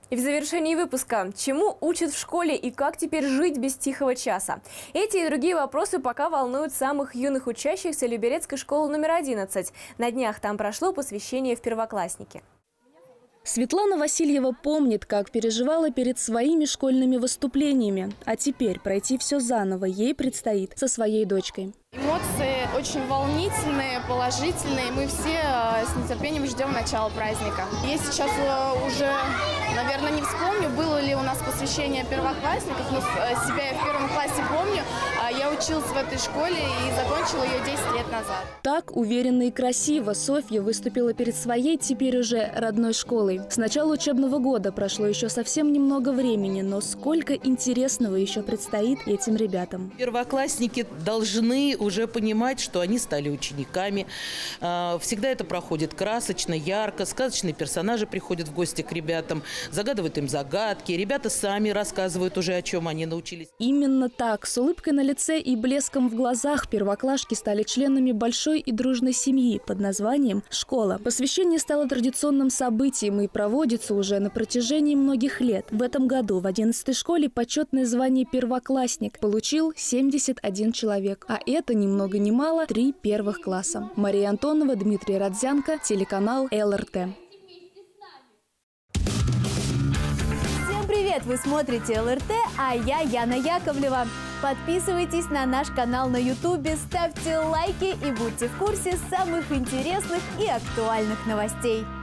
И в завершении выпуска, чему учат в школе и как теперь жить без тихого часа? Эти и другие вопросы пока волнуют самых юных учащихся Люберецкой школы номер 11. На днях там прошло посвящение в первоклассники. Светлана Васильева помнит, как переживала перед своими школьными выступлениями. А теперь пройти все заново ей предстоит со своей дочкой. Эмоции очень волнительные, положительные. Мы все с нетерпением ждем начала праздника. Я сейчас уже, наверное, не вспомню, было ли у нас посвящение первоклассников, но себя я в первом классе помню. Я училась в этой школе и закончила ее 10 лет назад. Так уверенно и красиво Софья выступила перед своей, теперь уже родной школой. С начала учебного года прошло еще совсем немного времени, но сколько интересного еще предстоит этим ребятам. Первоклассники должны уже понимать, что они стали учениками. Всегда это проходит красочно, ярко. Сказочные персонажи приходят в гости к ребятам, загадывают им загадки. Ребята сами рассказывают уже, о чем они научились. Именно так, с улыбкой на лице и блеском в глазах первоклашки стали членами большой и дружной семьи под названием «Школа». Посвящение стало традиционным событием и проводится уже на протяжении многих лет. В этом году в 11-й школе почетное звание «Первоклассник» получил 71 человек, а это ни много ни мало 3 первых класса. Мария Антонова, Дмитрий Родзянко, телеканал ЛРТ. Всем привет! Вы смотрите ЛРТ, а я Яна Яковлева. Подписывайтесь на наш канал на Ютубе, ставьте лайки и будьте в курсе самых интересных и актуальных новостей.